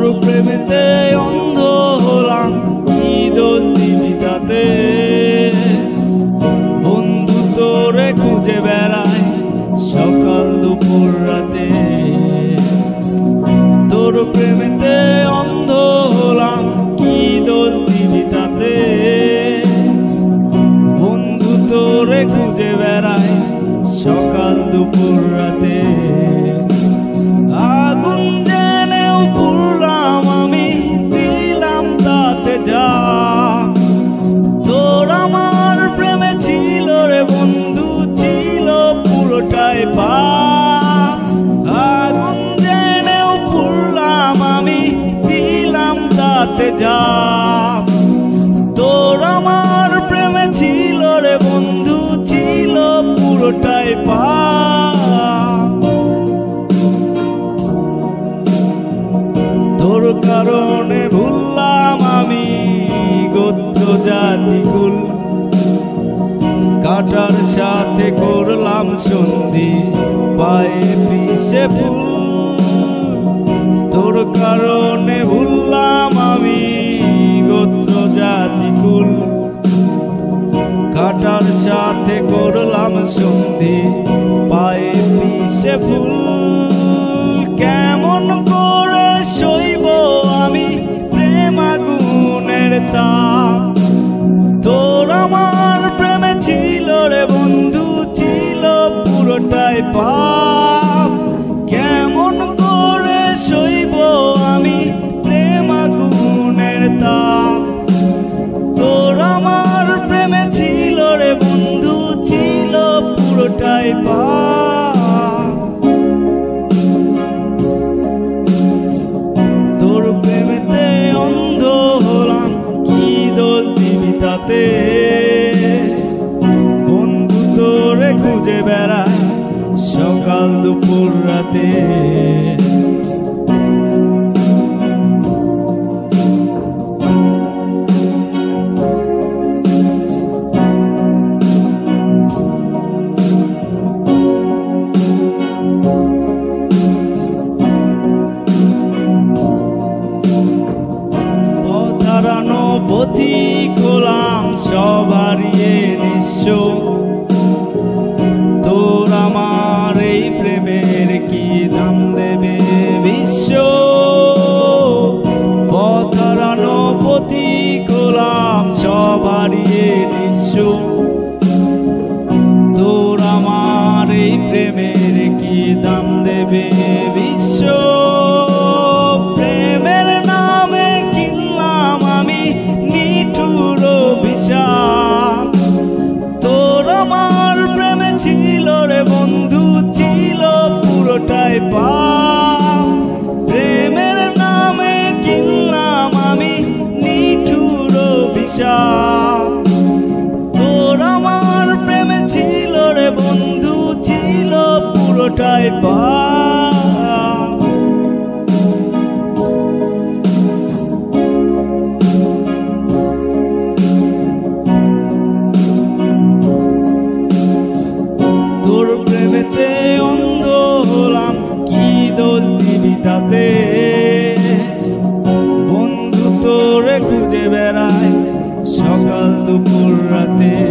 প্রেমেতে অন্ধ হলাম, কি দোষ দিবি তাতে? বন্ধু তোরে খুঁজে বেড়ায় সকাল দুপুর রাতে। তোর প্রেমেতে অন্ধ হলাম, কি দোষ দিবি তাতে? বন্ধু তোরে খুঁজে বেড়ায় সকাল দুপুর রাতে। আগুন জেনেও পুড়লাম আমি, দিলাম তাতে যা। তোর আমার প্রেমে ছিল রে বন্ধু, ছিল পুরোটাই পাপ। আগুন জেনেও পুড়লাম আমি, দিলাম তাতে যা। তোর আমার প্রেমে ছিল রে বন্ধু, ছিল পুরোটাই পাপ। তোর কারণে ভুললাম আমি গোত্র জাতি কুল, কাটার সাথে করলাম সন্ধি, পায়ে পিছে ফুল। তোর কারণে ভুললাম আমি গোত্র জাতি কুল, কাটার সাথে করলাম সন্ধি, পায়ে পিছে ফুল। কেমন করে সইব আমি প্রেম আগুনের তাপ? তোর আমার প্রেমে ছিল রে বন্ধু, ছিল পুরোটাই পাপ। কেমন করে সইব আমি প্রেম আগুনের তাপ? তোর আমার প্রেমে ছিল রে বন্ধু, ছিল পুরোটাই পাপ। তোর প্রেমেতে অন্ধ হলাম, কি দোষ দিবি তাতে? বন্ধু তোরে খুঁজে বেড়ায় সকাল দুপুর রাতে। পথিক হলাম সব হারিয়ে নিঃস্ব, তোর আমার এই প্রেমের কি দাম দেবে বিশ্ব? পথ হারানো পথিক হলাম সব হারিয়ে নিঃস্ব, তোর আমার এই প্রেমের কি দাম দেবে বিশ্ব? প্রেমের নামে কিনলাম আমি নিঠুর অভিশাপ। তোর আমার প্রেমে ছিল রে বন্ধু, ছিল পুরোটাই পাপ। প্রেমের নামে কিনলাম আমি নিঠুর অভিশাপ। তোর আমার প্রেমে ছিল রে বন্ধু, ছিল পুরোটাই পাপ। তোর প্রেমেতে অন্ধ হলাম, কি দোষ দিবি তাতে? বন্ধু তোরে খুঁজে বেড়ায় সকাল দুপুর রাতে।